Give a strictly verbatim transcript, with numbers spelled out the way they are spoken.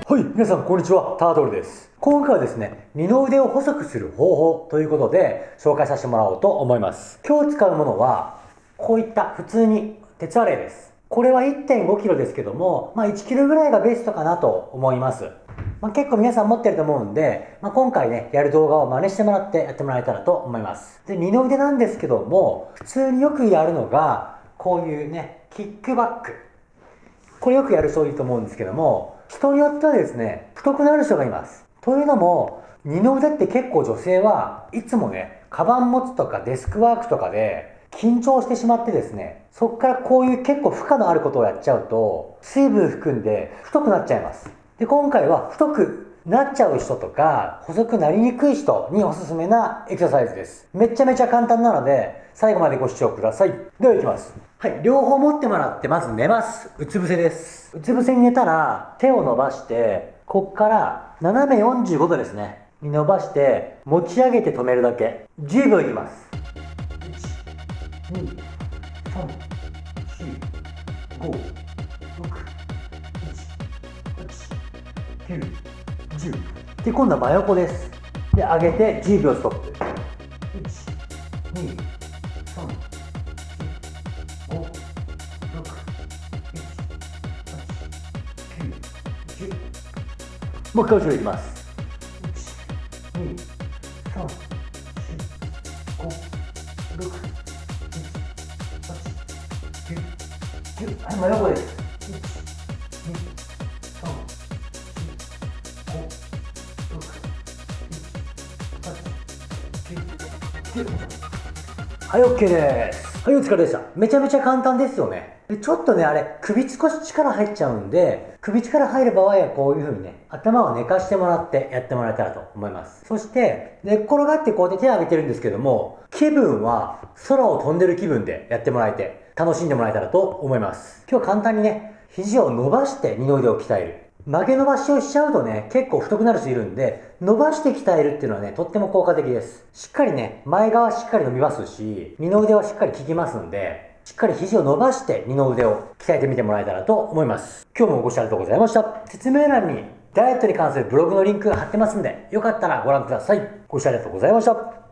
はい、皆さんこんにちは、タートルです。今回はですね、二の腕を細くする方法ということで紹介させてもらおうと思います。今日使うものは、こういった普通に鉄アレイです。これは いってんごキロですけども、まあいちキロぐらいがベストかなと思います。まあ、結構皆さん持ってると思うんで、まあ、今回ね、やる動画を真似してもらってやってもらえたらと思います。で、二の腕なんですけども、普通によくやるのが、こういうね、キックバック。これよくやる人いると思うんですけども、人によってはですね、太くなる人がいます。というのも、二の腕って結構女性はいつもね、カバン持つとかデスクワークとかで緊張してしまってですね、そこからこういう結構負荷のあることをやっちゃうと、水分含んで太くなっちゃいます。で、今回は太くなっちゃう人とか、細くなりにくい人におすすめなエクササイズです。めちゃめちゃ簡単なので、最後までご視聴ください。では行きます。はい、両方持ってもらって、まず寝ます。うつ伏せです。うつ伏せに寝たら、手を伸ばして、こっから斜めよんじゅうごどですね。に伸ばして、持ち上げて止めるだけ。じゅうびょういきます。いち、に、さん、よん、ご、ろく、なな、はち、きゅう、じゅう。で、今度は真横です。で、上げてじゅうびょうストップ。いち、に、さん、ご、ろく、なな、はち、きゅう、じゅう。もう一回後ろいきます。いち、に、さん、よん、ご、ろく、なな、はち、きゅう、じゅう。はい、真横です。いち、に、さん、よん、ご、ろく、なな、はち、きゅう、じゅう。はい、OK です。はい、お疲れでした。めちゃめちゃ簡単ですよね。で、ちょっとね、あれ、首少し力入っちゃうんで、首力入る場合はこういう風にね、頭を寝かしてもらってやってもらえたらと思います。そして、寝っ転がってこうやって手を挙げてるんですけども、気分は空を飛んでる気分でやってもらえて、楽しんでもらえたらと思います。今日簡単にね、肘を伸ばして二の腕を鍛える。曲げ伸ばしをしちゃうとね、結構太くなる人いるんで、伸ばして鍛えるっていうのはね、とっても効果的です。しっかりね、前側しっかり伸びますし、二の腕はしっかり効きますんで、しっかり肘を伸ばして二の腕を鍛えてみてもらえたらと思います。今日もご視聴ありがとうございました。説明欄にダイエットに関するブログのリンクが貼ってますんで、よかったらご覧ください。ご視聴ありがとうございました。